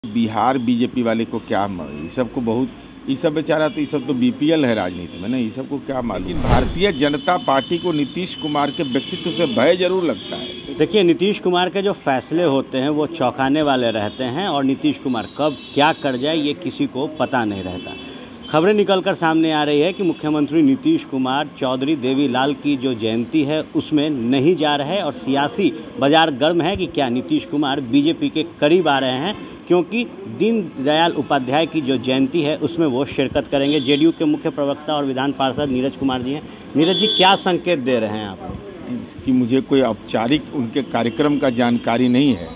Bihar BJP वाले को क्या ये सब को बहुत ये सब बेचारा तो ये सब तो बीपीएल है राजनीति में ना, ये सब को क्या मालूम। भारतीय जनता पार्टी को नीतीश कुमार के व्यक्तित्व से भय जरूर लगता है। देखिए, नीतीश कुमार के जो फैसले होते हैं वो चौंकाने वाले रहते हैं और नीतीश कुमार कब क्या कर जाए ये किसी को पता नहीं रहता। खबरें निकलकर सामने आ रही है कि मुख्यमंत्री नीतीश कुमार चौधरी देवीलाल की जो जयंती है उसमें नहीं जा रहे और सियासी बाजार गर्म है कि क्या नीतीश कुमार बीजेपी के करीब आ रहे हैं, क्योंकि दीनदयाल उपाध्याय की जो जयंती है उसमें वो शिरकत करेंगे। जेडीयू के मुख्य प्रवक्ता और विधान पार्षद नीरज कुमार जी हैं। नीरज जी, क्या संकेत दे रहे हैं आप? इसकी मुझे कोई औपचारिक उनके कार्यक्रम का जानकारी नहीं है,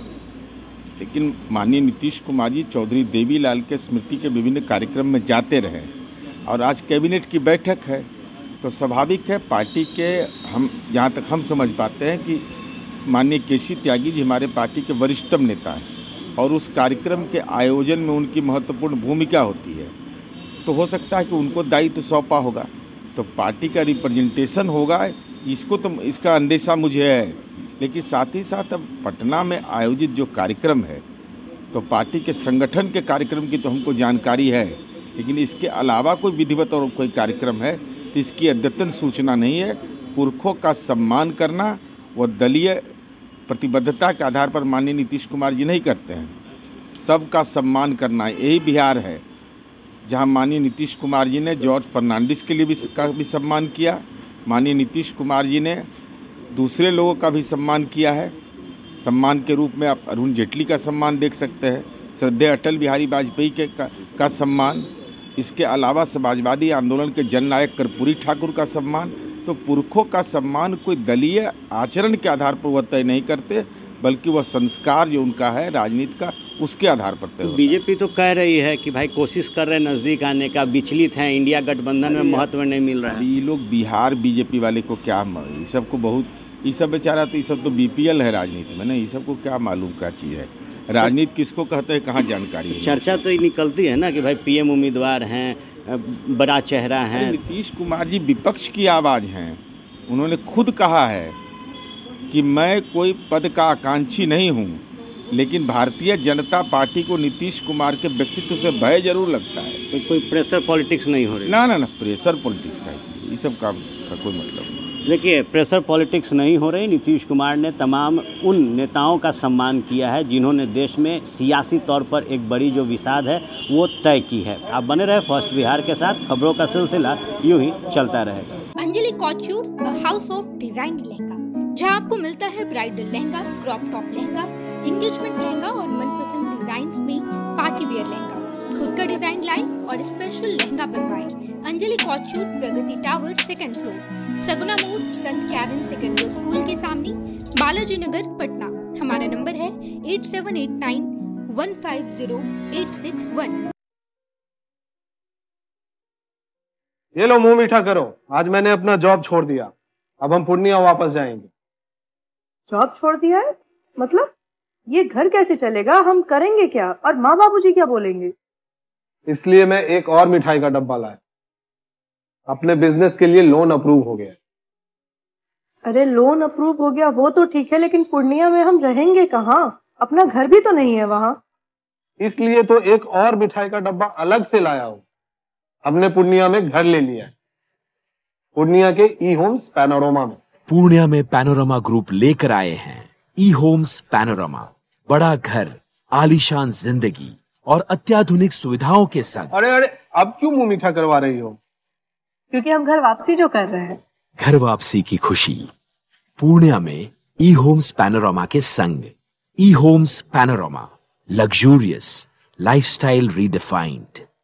लेकिन माननीय नीतीश कुमार जी चौधरी देवीलाल के स्मृति के विभिन्न कार्यक्रम में जाते रहे और आज कैबिनेट की बैठक है तो स्वाभाविक है पार्टी के हम जहाँ तक हम समझ पाते हैं कि माननीय केसी त्यागी जी हमारे पार्टी के वरिष्ठतम नेता हैं और उस कार्यक्रम के आयोजन में उनकी महत्वपूर्ण भूमिका होती है। तो हो सकता है कि उनको दायित्व सौंपा होगा तो पार्टी का रिप्रेजेंटेशन होगा, इसको तो इसका अंदेशा मुझे है। लेकिन साथ ही साथ अब पटना में आयोजित जो कार्यक्रम है तो पार्टी के संगठन के कार्यक्रम की तो हमको जानकारी है, लेकिन इसके अलावा कोई विधिवत और कोई कार्यक्रम है तो इसकी अद्यतन सूचना नहीं है। पुरखों का सम्मान करना व दलीय प्रतिबद्धता के आधार पर माननीय नीतीश कुमार जी नहीं करते हैं, सबका सम्मान करना यही बिहार है, जहां माननीय नीतीश कुमार जी ने जॉर्ज फर्नांडिस के लिए भी सम्मान किया, माननीय नीतीश कुमार जी ने दूसरे लोगों का भी सम्मान किया है। सम्मान के रूप में आप अरुण जेटली का सम्मान देख सकते हैं, श्रद्धेय अटल बिहारी वाजपेयी का सम्मान, इसके अलावा समाजवादी आंदोलन के जननायक कर्पूरी ठाकुर का सम्मान। तो पुरखों का सम्मान कोई दलीय आचरण के आधार पर वह तय नहीं करते, बल्कि वह संस्कार जो उनका है राजनीति का उसके आधार पर तय होता है। बीजेपी तो कह रही है कि भाई कोशिश कर रहे हैं नज़दीक आने का, विचलित हैं, इंडिया गठबंधन में महत्व नहीं मिल रहा है। ये लोग बिहार बीजेपी वाले को क्या ये सब को बहुत ये सब बेचारा तो ये सब तो बीपीएल है राजनीति में ना, ये सब को क्या मालूम क्या चीज़ है। राजनीति किसको कहते हैं, कहाँ जानकारी है। चर्चा तो ये निकलती है ना कि भाई पीएम उम्मीदवार हैं, बड़ा चेहरा है। नीतीश कुमार जी विपक्ष की आवाज़ हैं, उन्होंने खुद कहा है कि मैं कोई पद का आकांक्षी नहीं हूँ, लेकिन भारतीय जनता पार्टी को नीतीश कुमार के व्यक्तित्व से भय जरूर लगता है। तो कोई प्रेशर पॉलिटिक्स नहीं हो रही? ना प्रेशर पॉलिटिक्स का ये सब काम का कोई मतलब नहीं। देखिए, प्रेशर पॉलिटिक्स नहीं हो रही। नीतीश कुमार ने तमाम उन नेताओं का सम्मान किया है जिन्होंने देश में सियासी तौर पर एक बड़ी जो विषाद है वो तय की है। आप बने रहे फर्स्ट बिहार के साथ, खबरों का सिलसिला यूं ही चलता रहेगा। Anjali couture, a house of design lehenga, जहां आपको मिलता है bridal lehenga, crop top lehenga, engagement lehenga और मनपसंद डिजाइन्स में पार्टी वेयर लहंगा। खुद का डिजाइन लाएं और स्पेशल लहंगा बनवाएं। Anjali couture, Pragati tower, 2nd floor, Saguna मोड़, संत कैरन सेकेंडरी स्कूल के सामने, बालाजी नगर, पटना। हमारा नंबर है 8789150861। ये लो, मुंह मीठा करो। आज मैंने अपना जॉब छोड़ दिया, अब हम पूर्णिया वापस जाएंगे। जॉब छोड़ दिया है? मतलब ये घर कैसे चलेगा? हम करेंगे क्या और माँ बाबूजी क्या बोलेंगे? इसलिए मैं एक और मिठाई का डब्बा लाया। अपने बिजनेस के लिए लोन अप्रूव हो गया। अरे लोन अप्रूव हो गया वो तो ठीक है, लेकिन पूर्णिया में हम रहेंगे कहाँ? अपना घर भी तो नहीं है वहाँ। इसलिए तो एक और मिठाई का डब्बा अलग से लाया हूँ। हमने पूर्णिया में घर ले लिया है, पूर्णिया के ई होम्स पैनोरमा में। पूर्णिया में पैनोरमा ग्रुप लेकर आए हैं ई होम्स पैनोरमा। बड़ा घर, आलीशान जिंदगी और अत्याधुनिक सुविधाओं के संग। अरे अब क्यों मुंह मीठा करवा रही हो? क्योंकि हम घर वापसी जो कर रहे हैं। घर वापसी की खुशी पूर्णिया में ई होम्स पैनोरमा के संग। E homes panorama, luxurious lifestyle redefined.